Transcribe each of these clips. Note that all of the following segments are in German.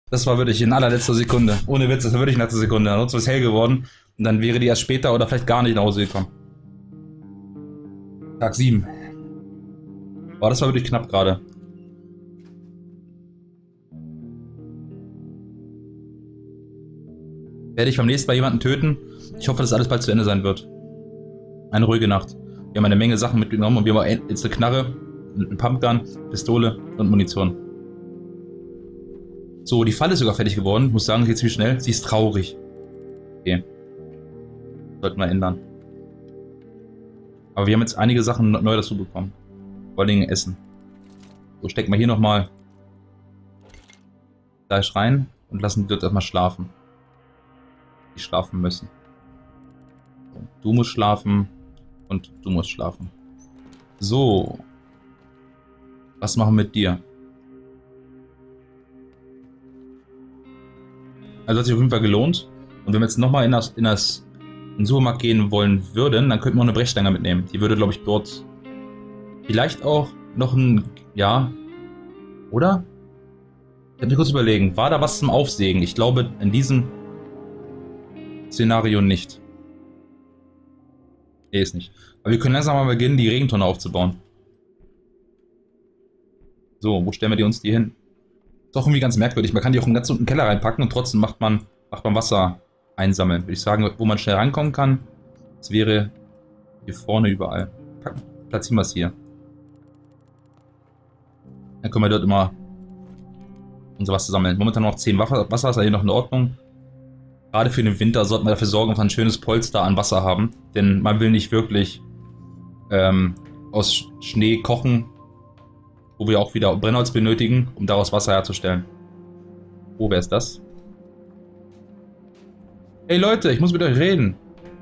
Das war wirklich in allerletzter Sekunde. Ohne Witz, das war wirklich in letzter Sekunde. Ansonsten wäre es hell geworden. Und dann wäre die erst später oder vielleicht gar nicht nach Hause gekommen. Tag 7. Boah, das war wirklich knapp gerade. Werde ich beim nächsten Mal jemanden töten? Ich hoffe, dass alles bald zu Ende sein wird. Eine ruhige Nacht. Wir haben eine Menge Sachen mitgenommen und wir haben jetzt eine Knarre, eine Pumpgun, Pistole und Munition. So, die Falle ist sogar fertig geworden. Ich muss sagen, sie ist ziemlich schnell. Sie ist traurig. Okay. Sollten wir ändern. Aber wir haben jetzt einige Sachen neu dazu bekommen. Vor allem Essen. So, stecken wir hier nochmal gleich rein und lassen die dort erstmal schlafen. Die schlafen müssen. So, du musst schlafen und du musst schlafen. So. Was machen wir mit dir? Also hat sich auf jeden Fall gelohnt. Und wenn wir jetzt nochmal in den Supermarkt gehen wollen würden, dann könnten wir auch eine Brechstange mitnehmen. Die würde, glaube ich, dort vielleicht auch noch ein... Ja. Oder? Ich habe mir kurz überlegen. War da was zum Aufsägen? Ich glaube, in diesem Szenario nicht. Nee, ist nicht. Aber wir können langsam mal beginnen, die Regentonne aufzubauen. So, wo stellen wir uns die hin? Ist doch irgendwie ganz merkwürdig. Man kann die auch in ganz unten Keller reinpacken und trotzdem macht man Wasser einsammeln. Würde ich sagen, wo man schnell rankommen kann, das wäre hier vorne überall. Platzieren wir es hier. Dann können wir dort immer unser Wasser sammeln. Momentan noch 10 Wasser, ist ja hier noch in Ordnung. Gerade für den Winter sollten wir dafür sorgen, dass wir ein schönes Polster an Wasser haben. Denn man will nicht wirklich aus Schnee kochen, wo wir auch wieder Brennholz benötigen, um daraus Wasser herzustellen. Oh, wer ist das? Hey Leute, ich muss mit euch reden.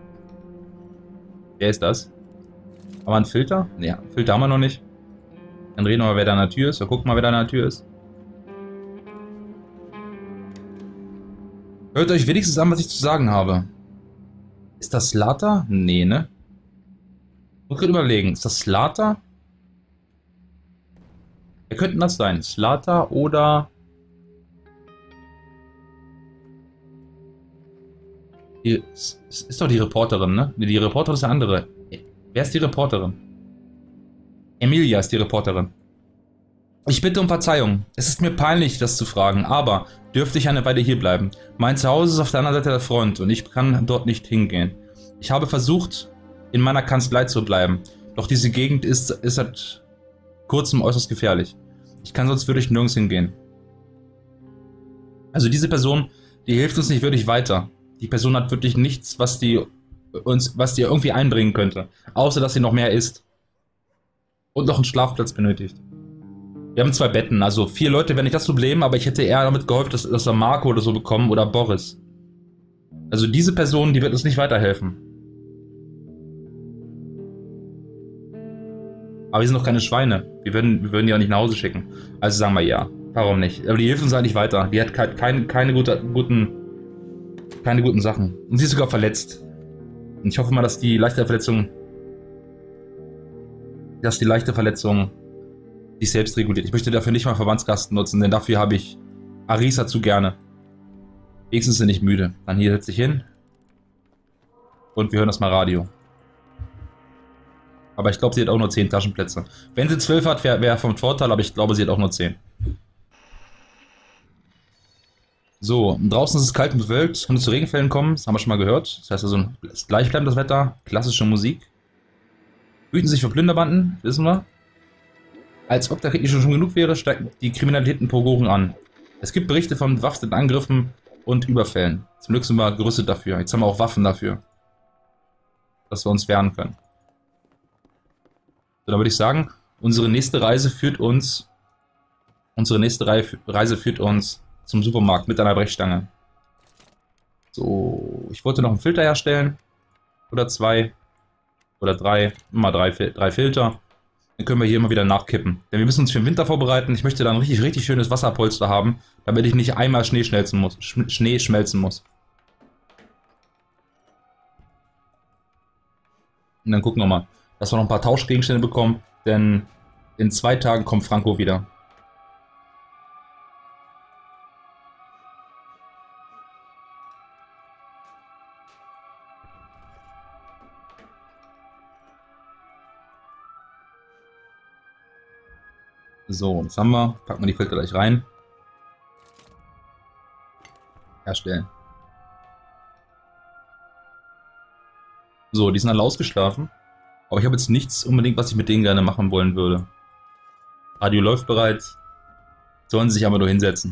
Wer ist das? Haben wir einen Filter? Ne, einen Filter haben wir noch nicht. Dann reden wir mal, wer da an der Tür ist. Wir gucken mal, wer da an der Tür ist. Hört euch wenigstens an, was ich zu sagen habe. Ist das Slater? Nee, ne? Ich muss gerade überlegen, ist das Slater? Wer könnten das sein? Slater oder... Die, ist doch die Reporterin, ne? Die Reporterin ist eine andere. Wer ist die Reporterin? Emilia ist die Reporterin. Ich bitte um Verzeihung. Es ist mir peinlich, das zu fragen, aber dürfte ich eine Weile hier bleiben? Mein Zuhause ist auf der anderen Seite der Front und ich kann dort nicht hingehen. Ich habe versucht, in meiner Kanzlei zu bleiben, doch diese Gegend ist seit kurzem äußerst gefährlich. Ich kann sonst wirklich nirgends hingehen. Also diese Person, die hilft uns nicht wirklich weiter. Die Person hat wirklich nichts, was die irgendwie einbringen könnte. Außer, dass sie noch mehr isst. Und noch einen Schlafplatz benötigt. Wir haben 2 Betten, also 4 Leute wäre nicht das Problem, aber ich hätte eher damit gehofft, dass wir Marco oder so bekommen oder Boris. Also diese Person, die wird uns nicht weiterhelfen. Aber wir sind doch keine Schweine. Wir würden die auch nicht nach Hause schicken. Also sagen wir ja. Warum nicht? Aber die hilft uns halt nicht weiter. Die hat keine guten Sachen. Und sie ist sogar verletzt. Und ich hoffe mal, dass die leichte Verletzung sich selbst reguliert. Ich möchte dafür nicht mal Verbandskasten nutzen, denn dafür habe ich Arisa zu gerne. Wenigstens sind nicht müde. Dann hier setz dich hin. Und wir hören das mal Radio. Aber ich glaube, sie hat auch nur 10 Taschenplätze. Wenn sie 12 hat, wäre vom Vorteil, aber ich glaube, sie hat auch nur 10. So, draußen ist es kalt und bewölkt, es könnte zu Regenfällen kommen, das haben wir schon mal gehört. Das heißt also, es ist gleichbleibend das Wetter, klassische Musik. Hüten sich vor Plünderbanden, wissen wir. Als ob der Krieg nicht schon genug wäre, steigt die Kriminalität in Pogoren an. Es gibt Berichte von bewaffneten Angriffen und Überfällen. Zum Glück sind wir gerüstet dafür. Jetzt haben wir auch Waffen dafür, dass wir uns wehren können. So, dann würde ich sagen, unsere nächste Reise führt uns zum Supermarkt mit einer Brechstange. So, ich wollte noch einen Filter herstellen. Oder 2. Oder 3. Immer 3 Filter. Dann können wir hier immer wieder nachkippen. Denn wir müssen uns für den Winter vorbereiten. Ich möchte da ein richtig schönes Wasserpolster haben, damit ich nicht einmal Schnee schmelzen muss. Und dann gucken wir mal, dass wir noch ein paar Tauschgegenstände bekommen, denn in 2 Tagen kommt Franco wieder. So, das haben wir. Packen wir die Filter gleich rein. Herstellen. So, die sind alle ausgeschlafen. Aber ich habe jetzt nichts unbedingt, was ich mit denen gerne machen wollen würde. Radio läuft bereits. Sollen sie sich aber nur hinsetzen.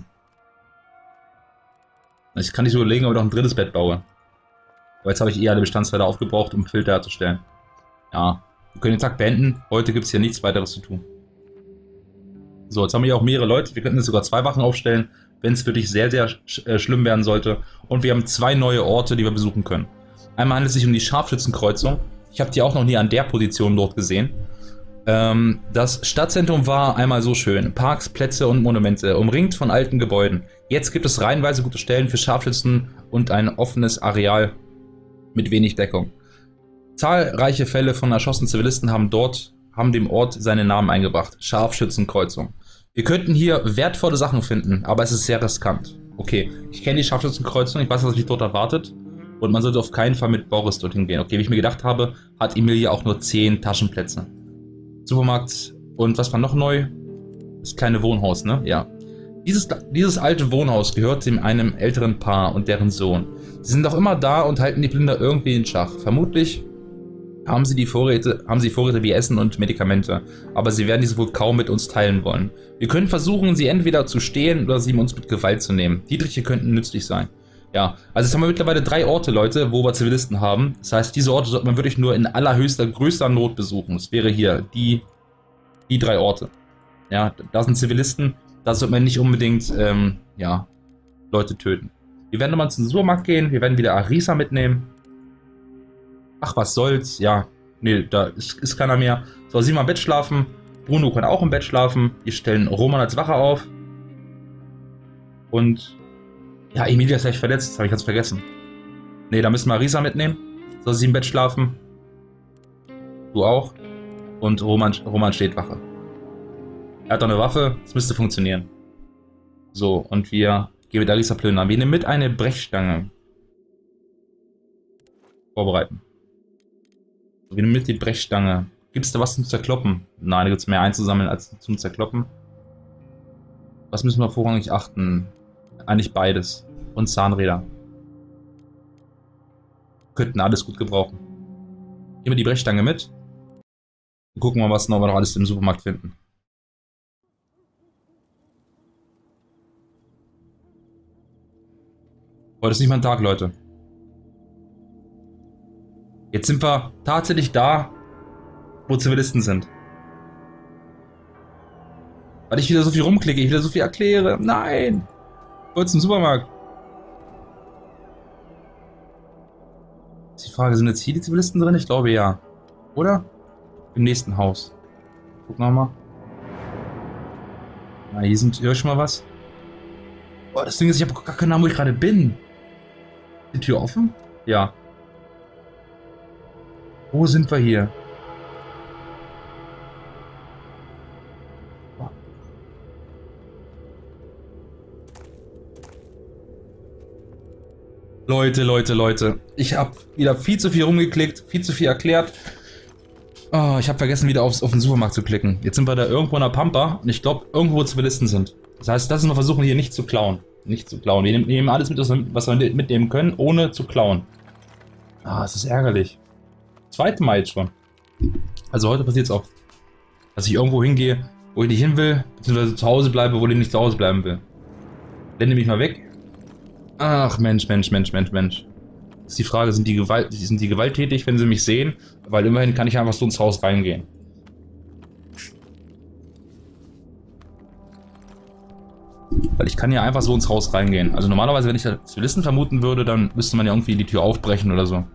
Ich kann nicht so überlegen, ob ich noch ein drittes Bett baue. Aber jetzt habe ich alle Bestandteile aufgebraucht, um Filter herzustellen. Ja, wir können den Tag beenden. Heute gibt es hier nichts weiteres zu tun. So, jetzt haben wir hier auch mehrere Leute. Wir könnten jetzt sogar 2 Wachen aufstellen, wenn es wirklich sehr, sehr schlimm werden sollte. Und wir haben 2 neue Orte, die wir besuchen können. Einmal handelt es sich um die Scharfschützenkreuzung. Ich habe die auch noch nie an der Position dort gesehen. Das Stadtzentrum war einmal so schön. Parks, Plätze und Monumente, umringt von alten Gebäuden. Jetzt gibt es reihenweise gute Stellen für Scharfschützen und ein offenes Areal mit wenig Deckung. Zahlreiche Fälle von erschossenen Zivilisten haben dem Ort seinen Namen eingebracht. Scharfschützenkreuzung. Wir könnten hier wertvolle Sachen finden, aber es ist sehr riskant. Okay, ich kenne die Scharfschützenkreuzung, ich weiß, was mich dort erwartet. Und man sollte auf keinen Fall mit Boris dorthin gehen. Okay, wie ich mir gedacht habe, hat Emilia auch nur 10 Taschenplätze. Supermarkt und was war noch neu? Das kleine Wohnhaus, ne? Ja. Dieses alte Wohnhaus gehört einem älteren Paar und deren Sohn. Sie sind auch immer da und halten die Plünder irgendwie in Schach. Vermutlich haben sie Vorräte wie Essen und Medikamente, aber sie werden diese wohl kaum mit uns teilen wollen. Wir können versuchen, sie entweder zu stehlen oder sie uns mit Gewalt zu nehmen. Dietriche könnten nützlich sein. Ja, also jetzt haben wir mittlerweile 3 Orte, Leute, wo wir Zivilisten haben. Das heißt, diese Orte sollte man wirklich nur in größter Not besuchen. Das wäre hier die 3 Orte. Ja, da sind Zivilisten, da sollte man nicht unbedingt, ja, Leute töten. Wir werden nochmal zum Supermarkt gehen, wir werden wieder Arisa mitnehmen. Ach, was soll's, ja, nee, da ist keiner mehr. So, sie mal im Bett schlafen, Bruno kann auch im Bett schlafen. Wir stellen Roman als Wache auf. Und ja, Emilia ist gleich verletzt, das habe ich ganz vergessen. Ne, da müssen wir Arisa mitnehmen. Soll sie im Bett schlafen? Du auch. Und Roman steht Wache. Er hat doch eine Waffe, das müsste funktionieren. So, und wir gehen mit Arisa plündern. Wir nehmen mit eine Brechstange. Vorbereiten. Wir nehmen mit die Brechstange. Gibt es da was zum Zerkloppen? Nein, da gibt es mehr einzusammeln als zum Zerkloppen. Was müssen wir vorrangig achten? Eigentlich beides. Und Zahnräder. Könnten alles gut gebrauchen. Nehmen wir die Brechstange mit. Und gucken mal, was wir noch alles im Supermarkt finden. Heute ist nicht mein Tag, Leute. Jetzt sind wir tatsächlich da, wo Zivilisten sind. Weil ich wieder so viel rumklicke, ich wieder so viel erkläre. Nein! Kurz zum Supermarkt. Ist die Frage, sind jetzt hier die Zivilisten drin? Ich glaube ja. Oder? Im nächsten Haus. Gucken wir mal. Na, hier ist schon mal was. Boah, das Ding ist, ich habe gar keine Ahnung, wo ich gerade bin. Ist die Tür offen? Ja. Wo sind wir hier? Leute. Ich habe wieder viel zu viel rumgeklickt, viel zu viel erklärt. Oh, ich habe vergessen, wieder auf den Supermarkt zu klicken. Jetzt sind wir da irgendwo in der Pampa und ich glaube, irgendwo Zivilisten sind. Das heißt, das ist wir versuchen hier nicht zu klauen. Wir nehmen alles mit, was wir mitnehmen können, ohne zu klauen. Ah, es ist ärgerlich. 2. Mal jetzt schon. Also heute passiert es auch, dass ich irgendwo hingehe, wo ich nicht hin will, beziehungsweise zu Hause bleibe, wo ich nicht zu Hause bleiben will. Blende mich mal weg. Ach, Mensch. Ist die Frage, sind die gewalttätig, wenn sie mich sehen? Weil immerhin kann ich einfach so ins Haus reingehen. Weil ich kann ja einfach so ins Haus reingehen. Also normalerweise, wenn ich da Zivilisten vermuten würde, dann müsste man ja irgendwie die Tür aufbrechen oder so.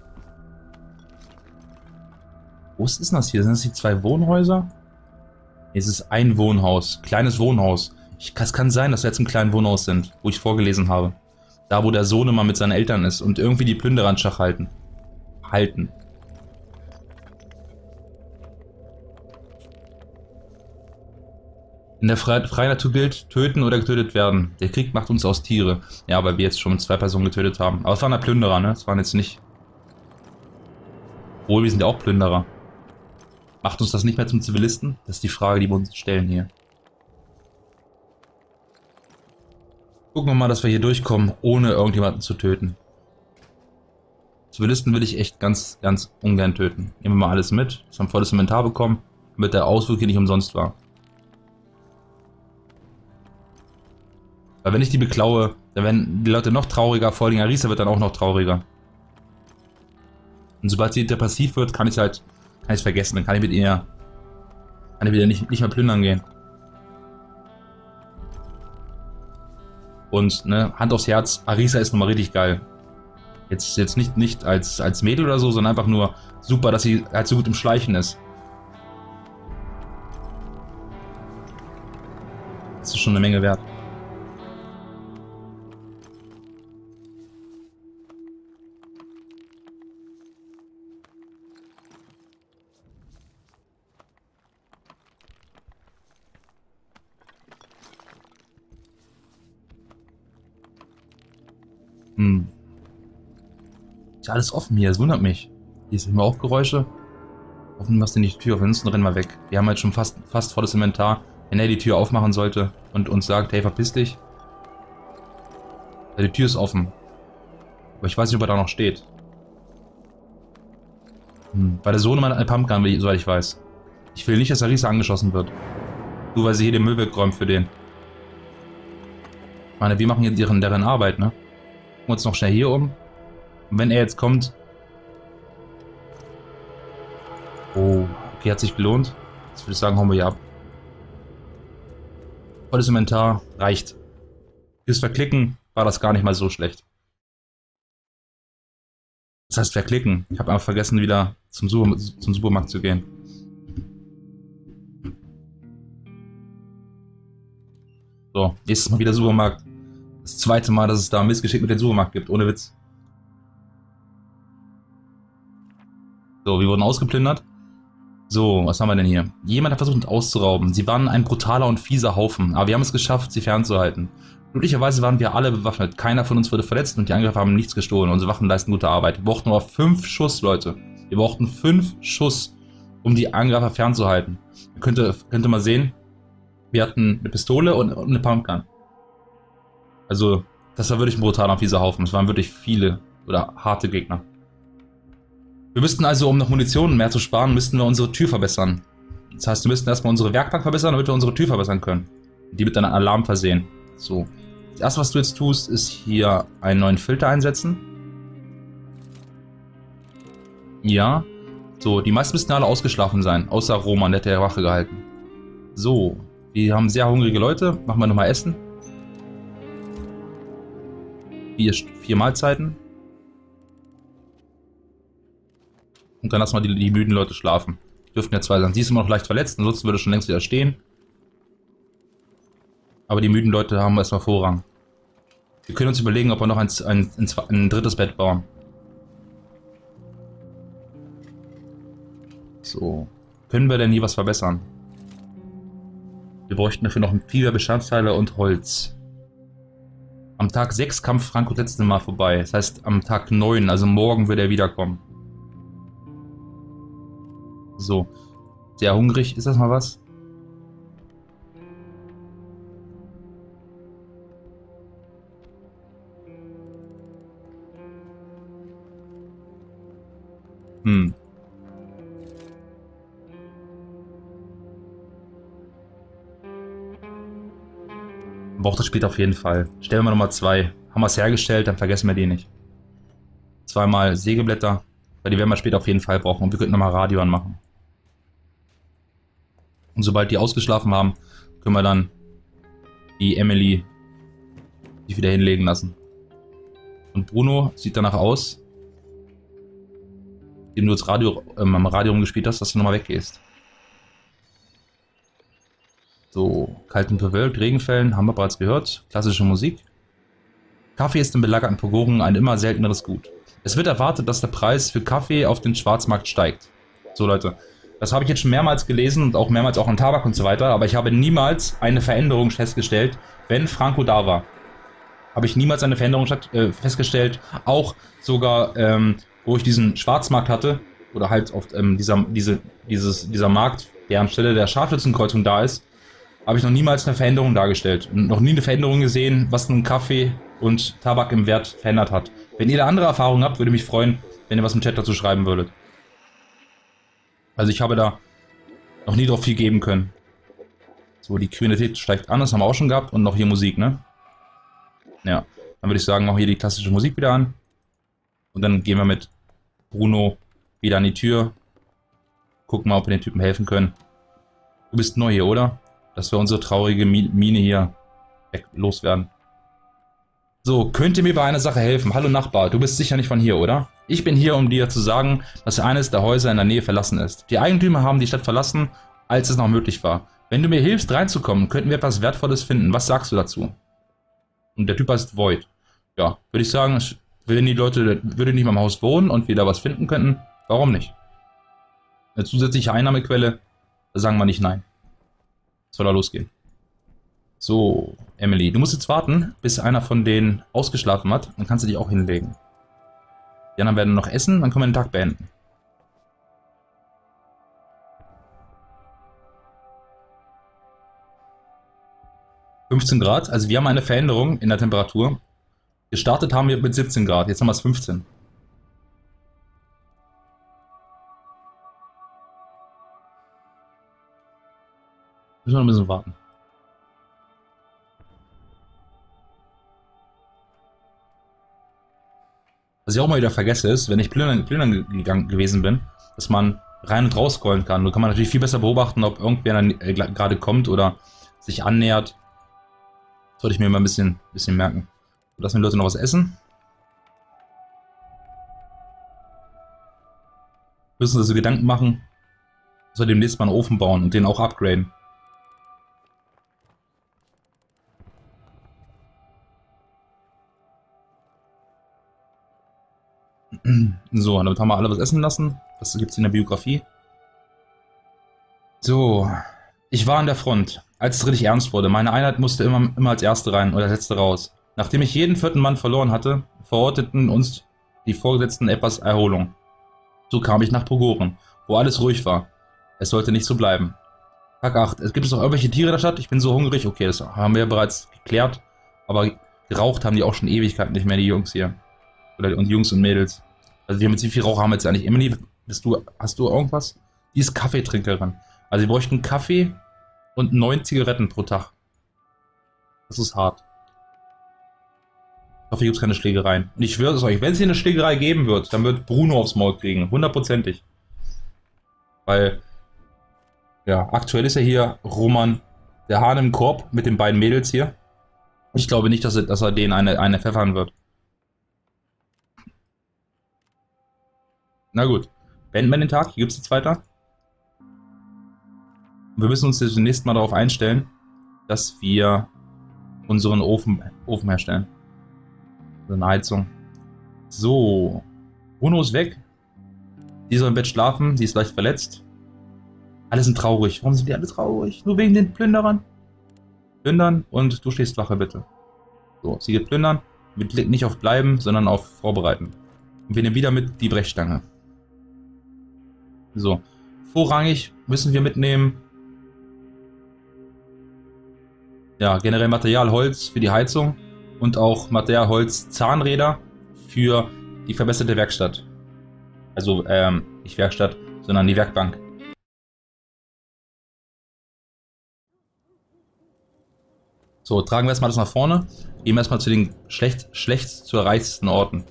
Wo ist denn das hier? Sind das die 2 Wohnhäuser? Es ist ein Wohnhaus. Kleines Wohnhaus. Es kann sein, dass wir jetzt im kleinen Wohnhaus sind, wo ich vorgelesen habe. Da, wo der Sohn immer mit seinen Eltern ist und irgendwie die Plünderer in Schach halten. In der freien Natur gilt, töten oder getötet werden. Der Krieg macht uns aus Tiere. Ja, weil wir jetzt schon 2 Personen getötet haben. Aber es waren ja Plünderer, ne? Es waren jetzt nicht... Obwohl, wir sind ja auch Plünderer. Macht uns das nicht mehr zum Zivilisten? Das ist die Frage, die wir uns stellen hier. Gucken wir mal, dass wir hier durchkommen, ohne irgendjemanden zu töten. Zivilisten will ich echt ganz, ganz ungern töten. Nehmen wir mal alles mit, dass wir ein volles Inventar bekommen, damit der Ausflug hier nicht umsonst war. Weil wenn ich die beklaue, dann werden die Leute noch trauriger, vor allem Arisa wird dann auch noch trauriger. Und sobald sie depressiv wird, kann ich es vergessen, dann kann ich mit ihr, wieder nicht mehr plündern gehen. Und, ne, Hand aufs Herz, Arisa ist nochmal richtig geil. Jetzt nicht als Mädel oder so, sondern einfach nur super, dass sie halt so gut im Schleichen ist. Das ist schon eine Menge wert. Ist ja alles offen hier, das wundert mich. Hier sind immer auch Geräusche. Hoffen, machst du nicht die Tür auf, ansonsten rennen wir weg. Wir haben halt schon fast volles Inventar. Wenn er die Tür aufmachen sollte und uns sagt, hey, verpiss dich. Ja, die Tür ist offen. Aber ich weiß nicht, ob er da noch steht. Bei der Sohn meiner Pumpgun, soweit ich weiß. Ich will nicht, dass Arisa angeschossen wird. Nur weil sie hier den Müll wegräumt für den. Ich meine, wir machen jetzt deren Arbeit, ne? Gucken wir uns noch schnell hier um. Und wenn er jetzt kommt... Oh, okay, hat sich gelohnt. Jetzt würde ich sagen, hauen wir hier ab. Volles Inventar, reicht. Fürs Verklicken war das gar nicht mal so schlecht. Das heißt verklicken. Ich habe einfach vergessen, wieder zum Supermarkt zu gehen. So, nächstes Mal wieder Supermarkt. Das zweite Mal, dass es da ein Missgeschick mit dem Supermarkt gibt, ohne Witz. So, wir wurden ausgeplündert. So, was haben wir denn hier? Jemand hat versucht, uns auszurauben. Sie waren ein brutaler und fieser Haufen, aber wir haben es geschafft, sie fernzuhalten. Glücklicherweise waren wir alle bewaffnet. Keiner von uns wurde verletzt und die Angreifer haben nichts gestohlen. Unsere Waffen leisten gute Arbeit. Wir brauchten aber 5 Schuss, Leute. Wir brauchten 5 Schuss, um die Angreifer fernzuhalten. Könnte mal sehen, wir hatten eine Pistole und eine Pumpgun. Also, das war wirklich ein brutaler und fieser Haufen. Es waren wirklich viele oder harte Gegner. Wir müssten also, um noch Munition mehr zu sparen, müssten wir unsere Tür verbessern. Das heißt, wir müssten erstmal unsere Werkbank verbessern, damit wir unsere Tür verbessern können. Die mit einem Alarm versehen. So. Das erste, was du jetzt tust, ist hier einen neuen Filter einsetzen. Ja. So, die meisten müssten alle ausgeschlafen sein. Außer Roman, der hat ja Wache gehalten. So. Wir haben sehr hungrige Leute. Machen wir nochmal Essen. 4 Mahlzeiten. Und dann lassen wir die müden Leute schlafen. Dürften ja 2 sein. Sie ist immer noch leicht verletzt, ansonsten würde schon längst wieder stehen. Aber die müden Leute haben erstmal Vorrang. Wir können uns überlegen, ob wir noch ein drittes Bett bauen. So. Können wir denn hier was verbessern? Wir bräuchten dafür noch viel mehr Bestandteile und Holz. Am Tag 6 kam Franco das letzte Mal vorbei. Das heißt, am Tag 9, also morgen, wird er wiederkommen. So. Sehr hungrig. Ist das mal was? Braucht das später auf jeden Fall. Stellen wir nochmal 2. Haben wir es hergestellt, dann vergessen wir die nicht. 2 mal Sägeblätter, weil die werden wir später auf jeden Fall brauchen. Und wir könnten nochmal Radio anmachen. Und sobald die ausgeschlafen haben, können wir dann die Emily sich wieder hinlegen lassen. Und Bruno sieht danach aus, indem du das Radio am Radio rumgespielt hast, dass du nochmal weggehst. So, kalt und bewölkt, Regenfällen, haben wir bereits gehört. Klassische Musik. Kaffee ist in belagerten Pogoren ein immer selteneres Gut. Es wird erwartet, dass der Preis für Kaffee auf den Schwarzmarkt steigt. So Leute, das habe ich jetzt schon mehrmals gelesen und auch mehrmals auch an Tabak und so weiter, aber ich habe niemals eine Veränderung festgestellt, wenn Franco da war. Habe ich niemals eine Veränderung festgestellt, auch sogar, wo ich diesen Schwarzmarkt hatte, oder halt auf dieser Markt, der anstelle der Scharfschützenkreuzung da ist, habe ich noch niemals eine Veränderung dargestellt. Und noch nie eine Veränderung gesehen, was nun Kaffee und Tabak im Wert verändert hat. Wenn ihr da andere Erfahrungen habt, würde mich freuen, wenn ihr was im Chat dazu schreiben würdet. Also ich habe da noch nie drauf viel geben können. So, die Kriminalität steigt an, das haben wir auch schon gehabt. Und noch hier Musik, ne? Ja, dann würde ich sagen, machen wir hier die klassische Musik wieder an. Und dann gehen wir mit Bruno wieder an die Tür. Gucken mal, ob wir den Typen helfen können. Du bist neu hier, oder? Dass wir unsere traurige Mine hier loswerden. So, könnt ihr mir bei einer Sache helfen? Hallo Nachbar, du bist sicher nicht von hier, oder? Ich bin hier, um dir zu sagen, dass eines der Häuser in der Nähe verlassen ist. Die Eigentümer haben die Stadt verlassen, als es noch möglich war. Wenn du mir hilfst, reinzukommen, könnten wir etwas Wertvolles finden. Was sagst du dazu? Und der Typ heißt Void. Ja, würde ich sagen, wenn die Leute nicht mal im Haus wohnen und wir da was finden könnten, warum nicht? Eine zusätzliche Einnahmequelle, da sagen wir nicht nein. Soll da losgehen. So, Emily, du musst jetzt warten, bis einer von denen ausgeschlafen hat. Dann kannst du dich auch hinlegen. Die anderen werden noch essen, dann können wir den Tag beenden. (15 Grad), also wir haben eine Veränderung in der Temperatur. Gestartet haben wir mit 17 Grad, jetzt haben wir es 15. Müssen wir noch ein bisschen warten. Was ich auch mal wieder vergesse ist, wenn ich plündern gewesen bin, dass man rein und raus scrollen kann. Da kann man natürlich viel besser beobachten, ob irgendwer dann gerade kommt oder sich annähert. Sollte ich mir mal ein bisschen merken. Lassen die Leute noch was essen. Müssen sie so Gedanken machen, dass wir demnächst mal einen Ofen bauen und den auch upgraden. So, damit haben wir alle was essen lassen. Das gibt es in der Biografie. So, ich war an der Front, als es richtig ernst wurde. Meine Einheit musste immer als erste rein oder als letzte raus. Nachdem ich jeden 4. Mann verloren hatte, verordneten uns die Vorgesetzten etwas Erholung. So kam ich nach Pogoren, wo alles ruhig war. Es sollte nicht so bleiben. Tag 8. Es gibt noch irgendwelche Tiere in der Stadt? Ich bin so hungrig. Okay, das haben wir ja bereits geklärt. Aber geraucht haben die auch schon Ewigkeiten nicht mehr, die Jungs hier. Und Jungs und Mädels. Also wie viel Rauch haben wir jetzt eigentlich? Emily, hast du irgendwas? Die ist Kaffeetrinkerin. Also wir bräuchten Kaffee und 9 Zigaretten pro Tag. Das ist hart. Ich hoffe, hier gibt es keine Schlägereien. Und ich schwöre es euch, wenn es hier eine Schlägerei geben wird, dann wird Bruno aufs Maul kriegen. 100%ig. Weil, ja, aktuell ist ja hier Roman, der Hahn im Korb mit den beiden Mädels hier. Ich glaube nicht, dass er denen eine pfeffern wird. Na gut. Beenden wir den Tag. Hier gibt es jetzt weiter. Wir müssen uns zunächst mal darauf einstellen, dass wir unseren Ofen herstellen. Also eine Heizung. So. Bruno ist weg. Die soll im Bett schlafen. Sie ist leicht verletzt. Alle sind traurig. Warum sind die alle traurig? Nur wegen den Plünderern? Plündern und du stehst Wache, bitte. So, sie geht plündern. Wir klicken nicht auf bleiben, sondern auf vorbereiten. Und wir nehmen wieder mit die Brechstange. So. Vorrangig müssen wir mitnehmen. Ja, generell Material Holz für die Heizung. Und auch Material Holz Zahnräder für die verbesserte Werkstatt. Also, nicht Werkstatt, sondern die Werkbank. So, tragen wir erstmal das nach vorne. Gehen wir erstmal zu den schlecht zu erreichsten Orten.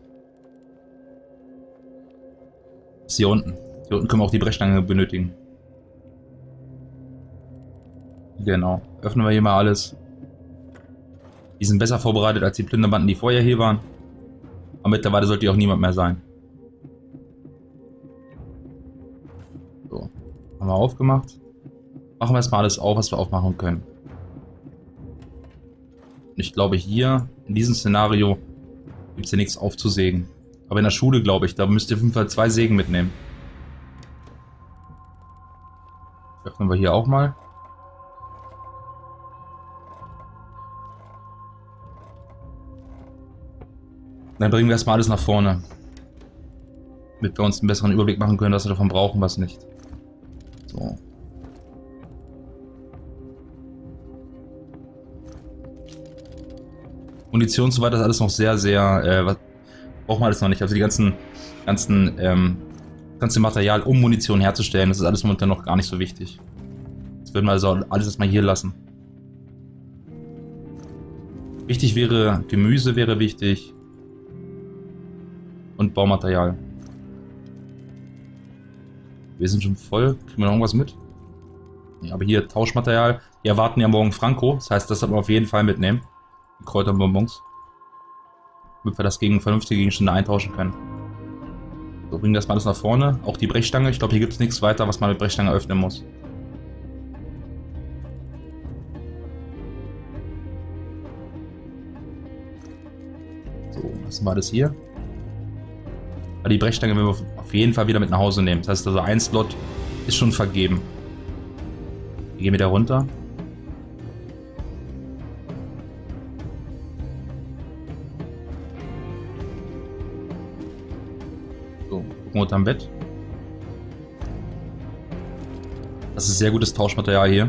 Das ist hier unten. Hier unten können wir auch die Brechstange benötigen. Genau. Öffnen wir hier mal alles. Die sind besser vorbereitet als die Plünderbanden, die vorher hier waren. Aber mittlerweile sollte hier auch niemand mehr sein. So. Haben wir aufgemacht. Machen wir erstmal alles auf, was wir aufmachen können. Und ich glaube hier, in diesem Szenario, gibt es hier nichts aufzusägen. Aber in der Schule, glaube ich, da müsst ihr auf jeden Fall 2 Sägen mitnehmen. Öffnen wir hier auch mal. Dann bringen wir erstmal alles nach vorne. Damit wir uns einen besseren Überblick machen können, was wir davon brauchen, was nicht. So. Machen wir erstmal alles auf. Was wir aufmachen können. Das ist hier nichts aufzusägen. Aber in der Schule, glaube ich, da müsst ihr auf jeden Fall 2 Sägen mitnehmen. Öffnen wir hier auch mal. Dann bringen wir erstmal alles nach vorne. Damit wir uns einen besseren Überblick machen können, was wir davon brauchen, was nicht. So. Munition und so weiter ist alles noch sehr, sehr, was braucht man alles noch nicht. Also die ganze Material, um Munition herzustellen, das ist alles momentan noch gar nicht so wichtig. Das würden wir also alles erstmal hier lassen. Wichtig wäre, Gemüse wäre wichtig. Und Baumaterial. Wir sind schon voll. Kriegen wir noch irgendwas mit? Ja, aber hier Tauschmaterial. Wir erwarten ja morgen Franco. Das heißt, das sollten wir auf jeden Fall mitnehmen. Die Kräuterbonbons. Damit wir das gegen vernünftige Gegenstände eintauschen können. So, bringen das mal alles nach vorne. Auch die Brechstange. Ich glaube, hier gibt es nichts weiter, was man mit Brechstange öffnen muss. So, lassen wir das hier. Aber die Brechstange werden wir auf jeden Fall wieder mit nach Hause nehmen. Das heißt also, ein Slot ist schon vergeben. Wir gehen wieder runter. So, gucken wir unterm Bett. Das ist sehr gutes Tauschmaterial hier.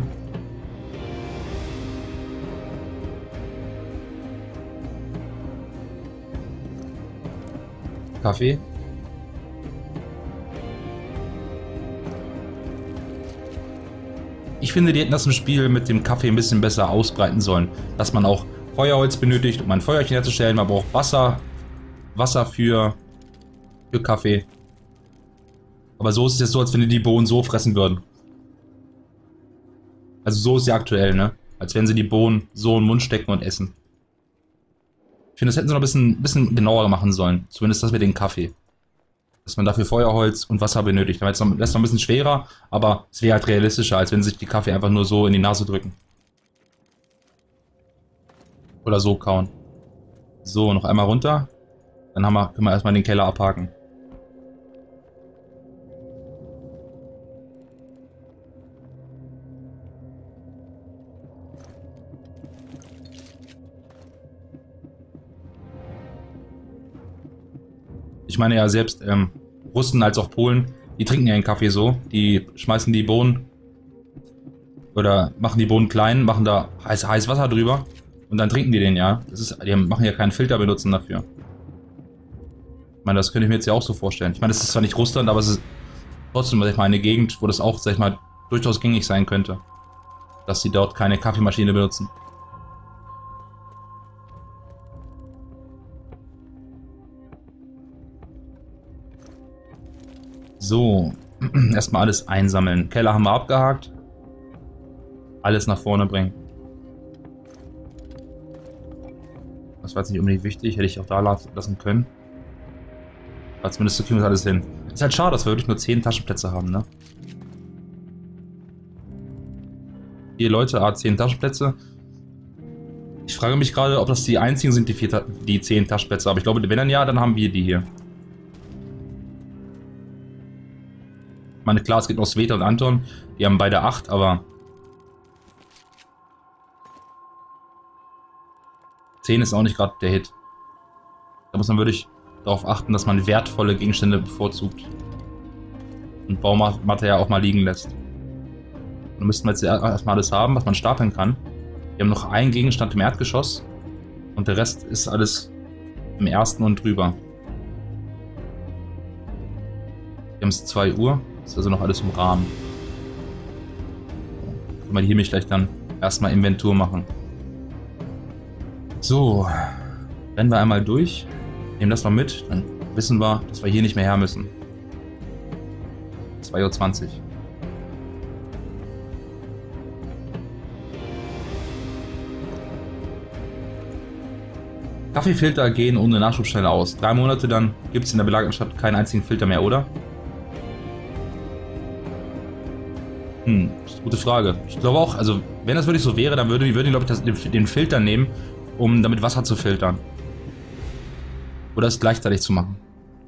Kaffee. Ich finde, die hätten das im Spiel mit dem Kaffee ein bisschen besser ausbreiten sollen. Dass man auch Feuerholz benötigt, um ein Feuerchen herzustellen. Man braucht Wasser für Kaffee. Aber so ist es jetzt so, als wenn die Bohnen so fressen würden. Also so ist es ja aktuell, ne? Als wenn sie die Bohnen so in den Mund stecken und essen. Ich finde, das hätten sie noch ein bisschen genauer machen sollen. Zumindest das mit dem Kaffee. Dass man dafür Feuerholz und Wasser benötigt. Das ist noch ein bisschen schwerer, aber es wäre halt realistischer, als wenn sie sich die Kaffee einfach nur so in die Nase drücken. Oder so kauen. So, noch einmal runter. Dann können wir erstmal den Keller abhaken. Ich meine ja selbst Russen als auch Polen, die trinken ja den Kaffee so. Die schmeißen die Bohnen oder machen die Bohnen klein, machen da heiß Wasser drüber und dann trinken die den, ja. Die machen ja keinen Filter benutzen dafür. Ich meine, das könnte ich mir jetzt ja auch so vorstellen. Ich meine, das ist zwar nicht Russland, aber es ist trotzdem, sag ich mal, eine Gegend, wo das auch, sag ich mal, durchaus gängig sein könnte. Dass sie dort keine Kaffeemaschine benutzen. So, erstmal alles einsammeln. Keller haben wir abgehakt. Alles nach vorne bringen. Das war jetzt nicht unbedingt wichtig, hätte ich auch da lassen können. Aber zumindest so kriegen wir alles hin. Ist halt schade, dass wir wirklich nur 10 Taschenplätze haben, ne? 4 Leute, 10 Taschenplätze. Ich frage mich gerade, ob das die einzigen sind, die 10 Taschenplätze haben. Ich glaube, wenn dann ja, dann haben wir die hier. Ich meine, klar, es gibt noch Sveta und Anton, die haben beide 8, aber 10 ist auch nicht gerade der Hit. Da muss man wirklich darauf achten, dass man wertvolle Gegenstände bevorzugt. Und Baumaterial auch mal liegen lässt. Und dann müssten wir jetzt erstmal alles haben, was man stapeln kann. Wir haben noch einen Gegenstand im Erdgeschoss. Und der Rest ist alles im ersten und drüber. Wir haben es 2 Uhr. Das ist also noch alles im Rahmen. Können wir hier mich gleich dann erstmal Inventur machen. So, rennen wir einmal durch. Nehmen das noch mit, dann wissen wir, dass wir hier nicht mehr her müssen. 2:20 Uhr. Kaffeefilter gehen ohne Nachschubstelle aus. 3 Monate, dann gibt es in der belagerten Stadt keinen einzigen Filter mehr, oder? Gute Frage. Ich glaube auch, also wenn das wirklich so wäre, dann würden die, glaube ich, den Filter nehmen, um damit Wasser zu filtern. Oder es gleichzeitig zu machen.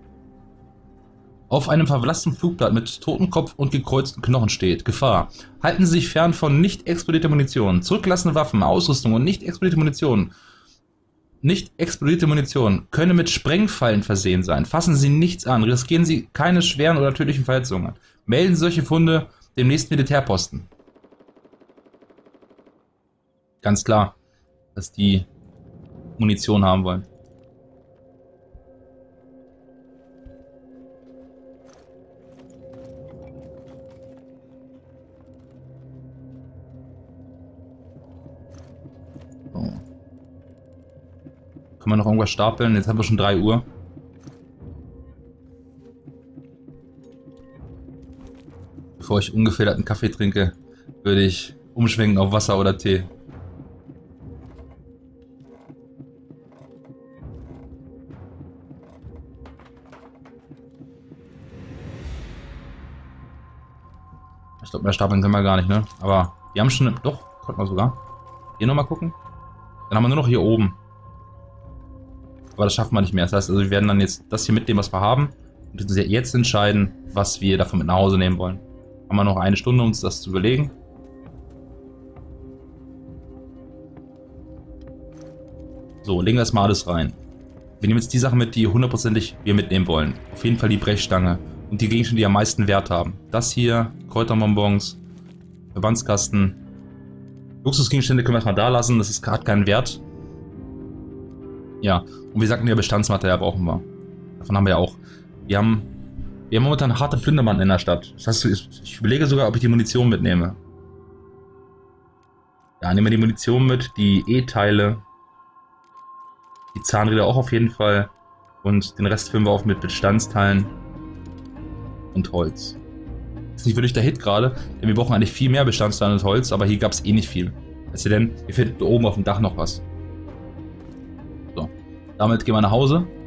Auf einem verlassenen Flugblatt mit Totenkopf und gekreuzten Knochen steht: Gefahr. Halten Sie sich fern von nicht explodierter Munition. Zurückgelassene Waffen, Ausrüstung und nicht explodierte Munition. Nicht explodierte Munition können mit Sprengfallen versehen sein. Fassen Sie nichts an. Riskieren Sie keine schweren oder tödlichen Verletzungen. Melden Sie solche Funde dem nächsten Militärposten. Ganz klar, dass die Munition haben wollen. So. Können wir noch irgendwas stapeln? Jetzt haben wir schon 3 Uhr. Bevor ich ungefilterten Kaffee trinke, würde ich umschwenken auf Wasser oder Tee. Ich glaube, mehr stapeln können wir gar nicht, ne? Aber wir haben schon... Doch, konnten wir sogar. Hier nochmal gucken. Dann haben wir nur noch hier oben. Aber das schaffen wir nicht mehr. Das heißt, also wir werden dann jetzt das hier mitnehmen, was wir haben. Und uns jetzt entscheiden, was wir davon mit nach Hause nehmen wollen. Haben wir noch 1 Stunde, uns das zu überlegen. So, legen wir erstmal alles rein. Wir nehmen jetzt die Sachen mit, die hundertprozentig wir mitnehmen wollen. Auf jeden Fall die Brechstange. Und die Gegenstände, die am meisten Wert haben. Das hier, Kräuterbonbons, Verbandskasten. Luxusgegenstände können wir erstmal da lassen, das ist gerade keinen Wert. Ja, und wir sagten ja, Bestandsmaterial brauchen wir. Davon haben wir ja auch. Wir haben momentan harte Plündermann in der Stadt. Das heißt, ich überlege sogar, ob ich die Munition mitnehme. Ja, nehmen wir die Munition mit, die E-Teile, die Zahnräder auch auf jeden Fall. Und den Rest füllen wir auf mit Bestandsteilen und Holz. Das ist nicht wirklich der Hit gerade, denn wir brauchen eigentlich viel mehr Bestandteile und Holz, aber hier gab es eh nicht viel. Es sei denn, hier fehlt oben auf dem Dach noch was. So, damit gehen wir nach Hause.